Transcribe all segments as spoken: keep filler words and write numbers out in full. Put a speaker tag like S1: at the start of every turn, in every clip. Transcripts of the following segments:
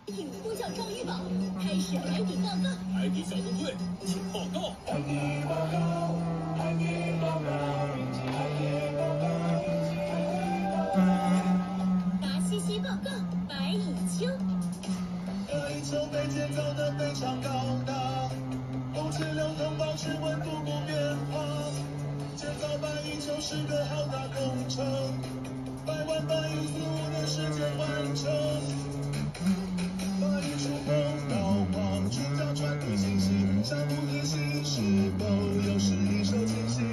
S1: 艇呼叫照预报，开始海底报告。
S2: 海底小纵队，请报告。
S3: 海底报告，海底报告，海底报告，海底报告。
S1: 达西西报告，白蚁丘。
S3: 白蚁丘被建造得非常高大，空气流通，保持温度不变化。建造白蚁丘是个浩大工程，百万白蚁四五年时间完成。白蚁出口导航，主角传递信息，项目体系是否有实力手清晰？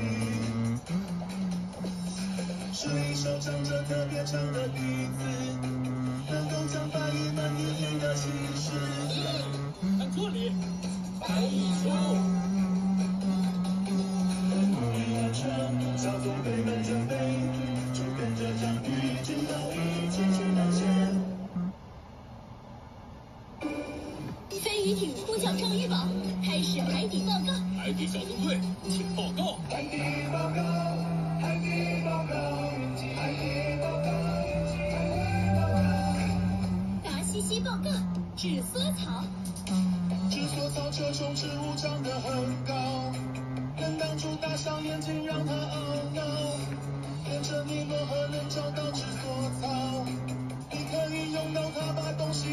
S3: 是一首唱着特别长的笛子，能够将白蚁们一一的启示。
S2: 看这里，白蚁丘。
S3: 小纵队们准备，就跟着章鱼直到一起去冒险。
S1: 飞鱼艇呼叫照预报，开始海底报告。
S2: 海底小纵队，请报告。
S3: 海底报告，海底报告，海底报告，海底报告。
S1: 达西西报告，纸梭草。
S3: 纸梭草这种植物长得很高，能挡住大象眼睛，让它懊恼。沿着尼罗河能找到纸梭草，你可以用到它把东西